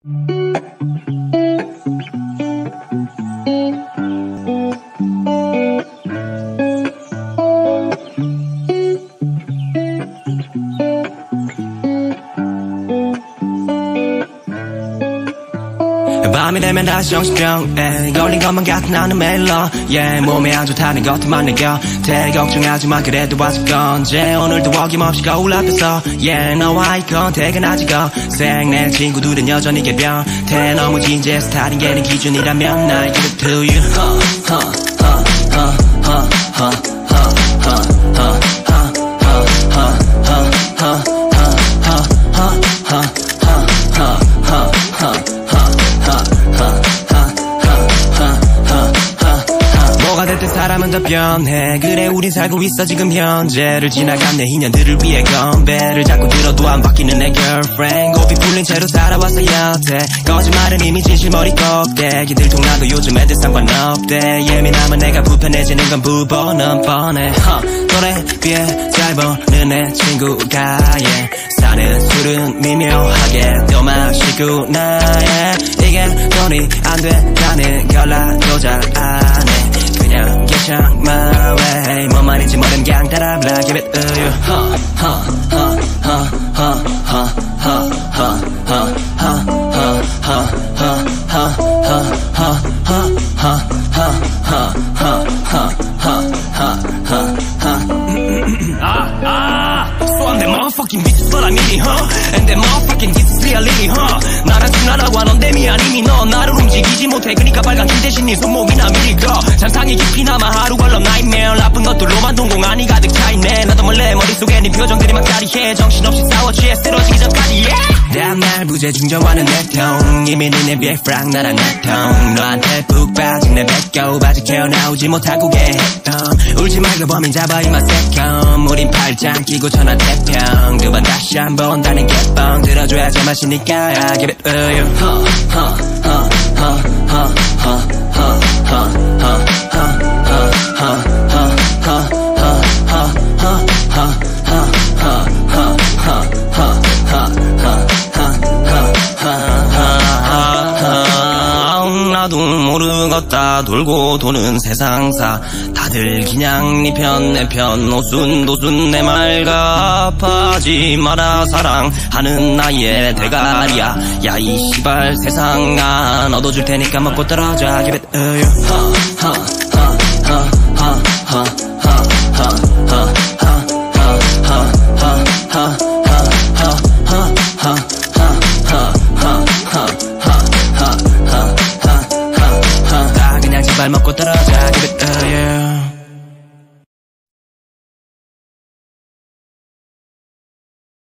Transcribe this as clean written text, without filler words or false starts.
밤이 되면 다시 정신병에 걸린 것만 같은 나는 매일 너 몸에 안 좋다는 것만 느껴 되게 걱정하지만 그래도 아직 건재 오늘도 어김없이 거울 앞에서 너와 아이 컨택은 아직 어색 내 친구들은 여전히 개변태 너무 진지해 스타일인 게 내 기준이라면 I give it to you 뭐가 됐든 사람은 다 변해 그래 우린 살고 있어 지금 현재를 지나간 내 인연들을 위해 건배를 자꾸 들어도 안 바뀌는 내 girlfriend 고삐 풀린 채로 살아왔어 여태 거짓말은 이미 진실 머리 꼭대기들 통나도 요즘 애들 상관없대 예민하면 내가 불편해지는 건 부보는 뻔해 노래 귀에 잘 보는 내 친구가 사는 술은 미묘하게 또 마시고 나의 이게 돈이 안 된다는 걸 나도 잘 아네 그냥 괜찮 my way 뭔 말인지 모르면 그냥 따라불러 give it to you So I'm the motherfucking bitch is what I mean, And the motherfucking this is reality, 나랑 친하라고 하는데 미안이미 너 나를 움직이지 못해 그니까 빨간 줄 대신 네 손목이나 미리 꺼 잔상이 깊이 남아 하루 걸러 nightmare 나쁜 것들로만 동공안이 가득 차있네 나도 몰래 머릿속에 네 표정들이 막 짜리해 정신없이 싸워 취해 쓰러지기 전까지 다음날 부재중전하는 내통 이미 니네 비해 프랑 나랑 내통 너한테 푹 빠진 내 배꼽 아직 헤어나오지 못하고 개했던 울지 말고 범인 잡아 이마 새콤 우린 팔짱 끼고 전화 태평 두 번 다시 한번 다는 개뻥 들어줘야 제맛이니까 I give it to you 나도 모르겠다 돌고 도는 세상사 다들 그냥 네 편 내 편 오순도순 내 말 갚아지 마라 사랑하는 나의 대가리야 야 이 시발 세상아 너도 줄 테니까 먹고 떨어져 give it to you 다 그냥 제발 먹고 떨어져 give it to you